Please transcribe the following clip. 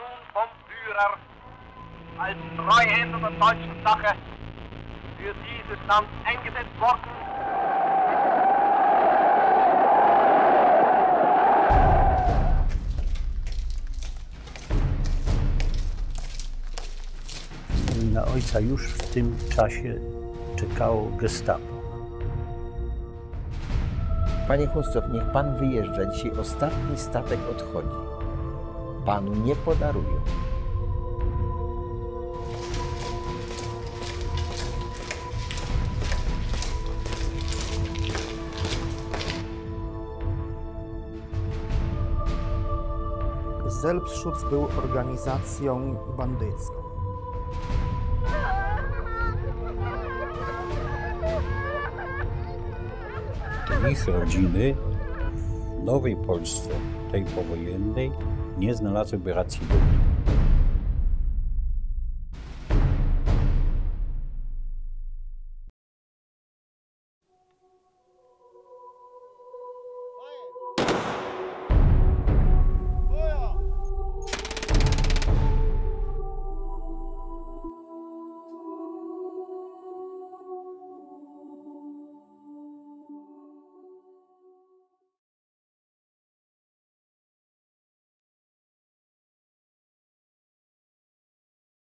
vom Führer als Treuhänder der deutschen Sache für dieses Land eingesetzt worden. Na ojca już w tym czasie czekało gestapo. Panie Chłoscow, niech pan wyjeżdża. Dzisiaj ostatni statek odchodzi. Panu nie podarują. Selbstschutz był organizacją bandycką. Ich rodziny w Nowej Polsce, tej powojennej, nie znalazłyby racji bytu.